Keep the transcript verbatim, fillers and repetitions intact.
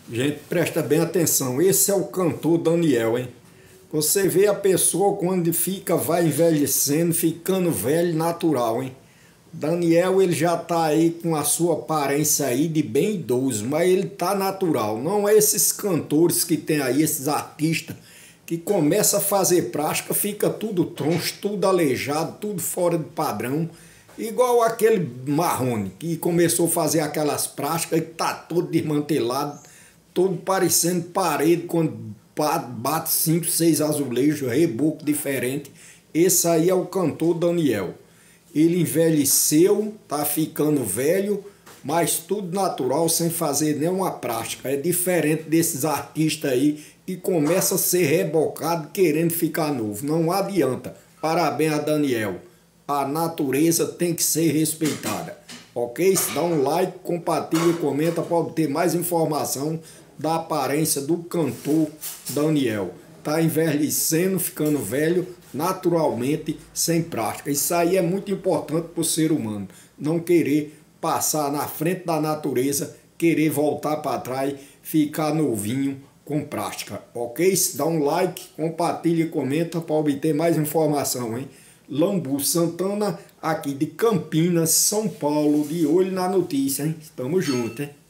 Gente, presta bem atenção. Esse é o cantor Daniel, hein? Você vê a pessoa quando fica, vai envelhecendo, ficando velho natural, hein? Daniel, ele já tá aí com a sua aparência aí de bem idoso, mas ele tá natural. Não é esses cantores que tem aí, esses artistas, que começa a fazer prática, fica tudo troncho, tudo aleijado, tudo fora de padrão. Igual aquele Marrone, que começou a fazer aquelas práticas e tá todo desmantelado, todo parecendo parede quando bate cinco, seis azulejos, reboco diferente. Esse aí é o cantor Daniel. Ele envelheceu, tá ficando velho, mas tudo natural, sem fazer nenhuma prática. É diferente desses artistas aí que começa a ser rebocado querendo ficar novo. Não adianta. Parabéns a Daniel. A natureza tem que ser respeitada. Ok? Dá um like, compartilha, comenta para obter mais informação da aparência do cantor Daniel. Tá envelhecendo, ficando velho, naturalmente, sem prática. Isso aí é muito importante para o ser humano. Não querer passar na frente da natureza, querer voltar para trás, ficar novinho com prática. Ok? Dá um like, compartilha e comenta para obter mais informação, hein? Lambu Santana, aqui de Campinas, São Paulo, de olho na notícia, hein? Tamo junto, hein?